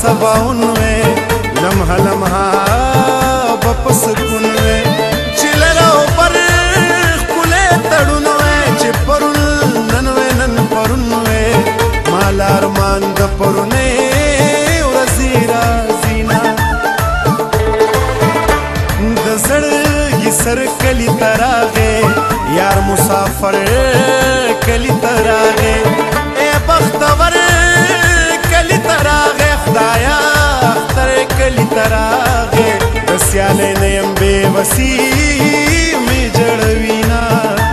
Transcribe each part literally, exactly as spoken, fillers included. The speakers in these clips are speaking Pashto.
سباون وې لمحه لمحه به په سکون وې چې لره او پر ښکلی تړون وې چې پرون نن وې نن پرون وې ما له ارمان د پرونۍ ورځې راځينه د زړګي سر کلي ته راغې یار مسافر کلي ته راغې ای بختور کلي ته راغې خدایا اختر کلي ته راغې د سیالۍ نه یم بېوسي مې جړوینه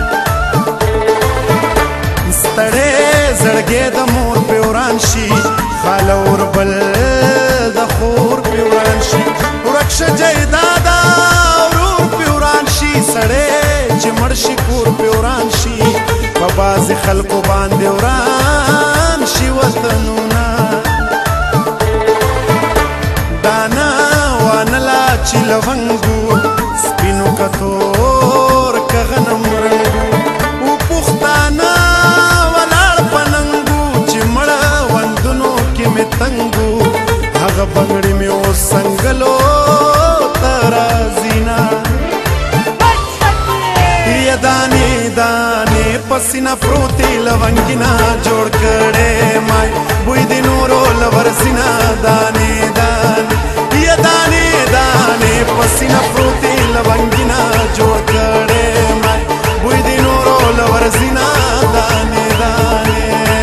ستړی زړګی د مور پې وران شي خاله وربل د خور پې وران شي ورک شه جیداده ورور پې وران شي سړی چې مړ شي کور پې وران شي په بعضې خلکو باندې وران شي وطنونه دانه وانله چې لونګو سپینو کتور که غنم رنګو و پښتانه ولاړ په ننګو چې مړه وندونو کې مې تنګو هغه بنګړې مې اوس سنګلو ته راځينه یا دانې دانې پسینه پروتې لونګینه جوړ کړې مای بوی د نورو لورسینه دانې دانې یا دانې دانې پسینه پروتې لونګینه جوړ کړې مای بوی د نورو لورسینه دانې دانې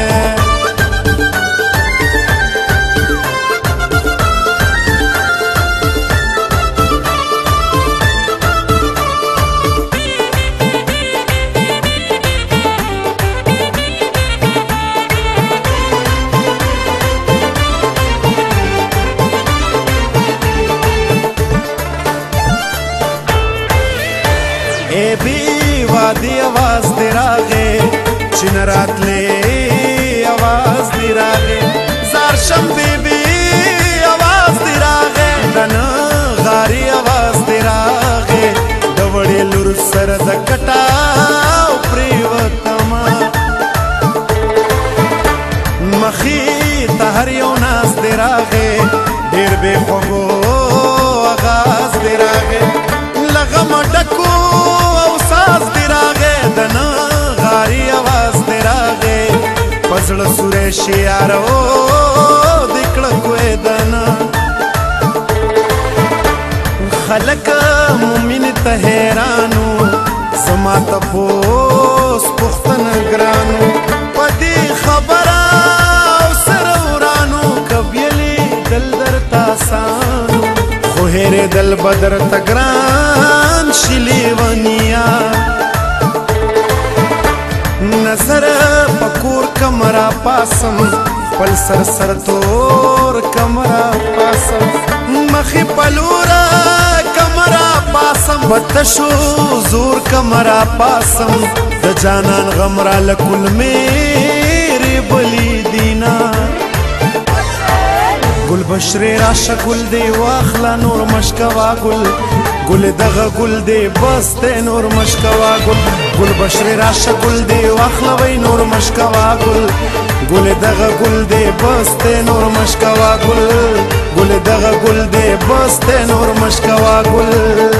ای بی وادی آواز دی راغې چې نه راتلې آواز دی راغې زار شم بیبي آواز دی راغې د نه غاري آواز دی راغې د وړې لور سره د کټاو پرېوتمه مخې ته هر یو ناز دی راغې ډېر بې خوږو آغاز دی راغې له غمه ډکو دنه غاري آواز دی راغې په زړه سوری شي یارو د کړکوې دنه خلک مومن ته حیرانو زما تپوس پوښتنه ګرانو په دې خبره او سره ورانو که ویلې دل درته اسانو خو هېرېدل به درته ګران شي لیونیا نظر پکور کمرا پاسم پل سر سر تور کمرا پاسم مخی پلورا کمرا پاسم بتشو زور کمرا پاسم د جانان غمرا لکل میری بلی دینا گل بشری راشه گل دی واخلا نور مشکوا گل گل دغه گل دی بسته نور مشکوا گل گل بشری راشه گل دی واخلا وی نور مشکوا گل گل دغه گل دی بسته نور مشکوا گل گل دغه گل دی بسته نور مشکوا گل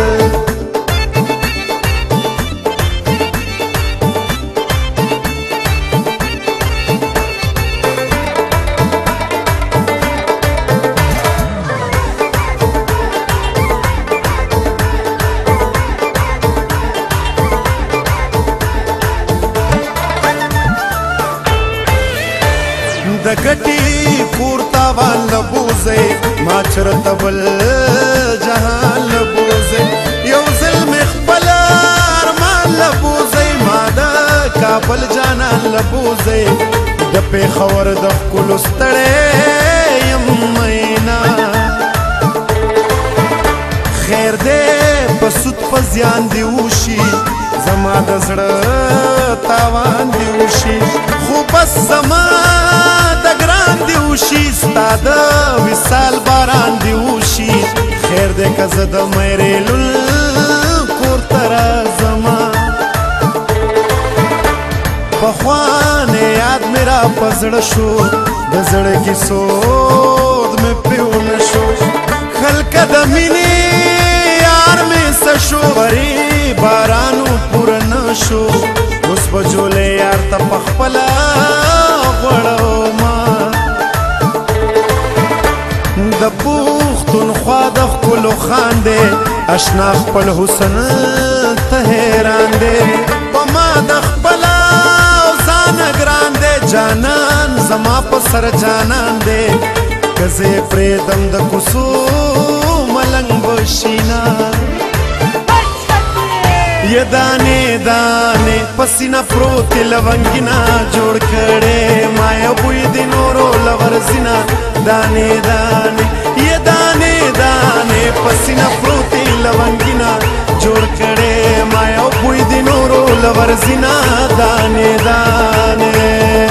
د ګټي کور تاوان لبوزي ما چرته بل جهان لبوزي یو ظلم خپل ارمان لبوزي ما د کابل جانان لبوزي د پیښور د ښکلو ستړی یم مینا خیر دی په سود په زیان دی وشي زما د زړه تاوان دی وشي خو بس زما د ګران دی وشي ستا د وصال باران دی وشي خیر دی که زه د میرې لول کور ته راځمه پخوانی یاد مې را په زړه شو د زړګي سود مې پرې خلق د مینې یار مې څه شو غریب بارانو پوره نه شو اوس به جولې یار ته پخپله غوړوما د پښتونخوا د ښکلو خان دی اشنا خپل حسن ته حیران دی په ما د خپله او ځانه ګران دی جانان زما په سر جانان دی که زه یې پرېږدم د کوڅو ملنګ به شینا یه دانې دانې په سینه پروتې لونګینه جوړ کړې ما یو بوی د نورو له ورځینه دانې دانې یه دانې دانې په سینه پروتې لونګینه جوړ کړې ما یو بوی د نورو له ورځینه دانې دانې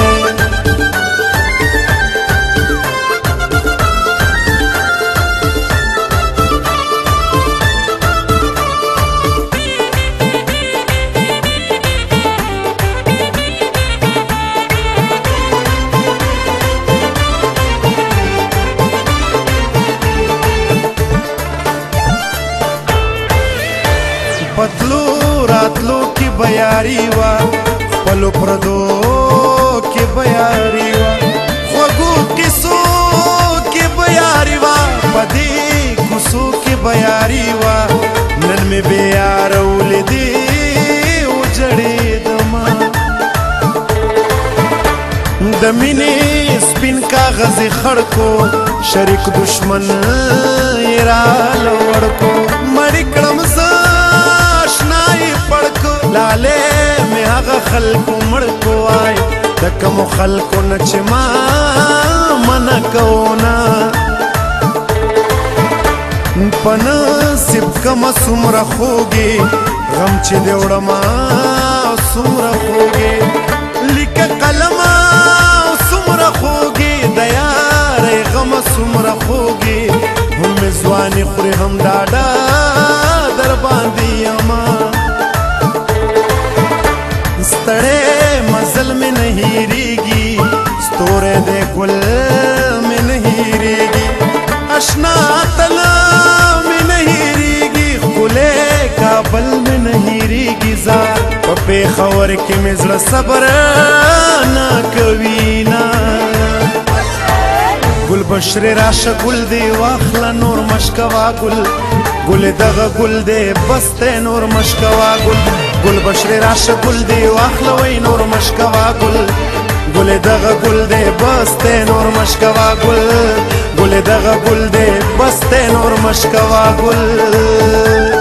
پتلو راتلو کی بیاری وا خپلو پردو کی بیاری وا خوږو کیسو کی بیاری وا پدی کوڅو کی بیاری وا نن مې بیاره ولیدې وجړېدما د مینې سپین کاغذ خړ کو شریک دشمن یې راله وړ کو مړ کړم زه لاله می هغه خلکو مړ کو وای د کومو خلکو نه چې ما منع کوونه په نصیب کومه څومره خوږې غم چې دې وړمه څومره خوږې لیکه قلمه څومره خوږې د یارې غمه څومره خوږې هم مې ځواني خورې هم ډاډه در باندې یمه ستړی مزل میں نه هیریږي ستوری دی ګل میں نه هیریږي اشنا تله میں نه هیریږي ښکلی کابل میں نه هیریږي زه په پېښور کې مې زړه صبر نه کوي نه ګل بشرې راشه ګل دی واخله نور مشکوه ګل ګل دغه ګل دی بس دی نور مشکوه ګل ګل بشرې راشه ګل دی واخله وی نور مشکوه ګل ګل دغه ګل دی بس دی نور مشکوه ګل ګل دغه ګل دی بس دی نور مشکوه ګل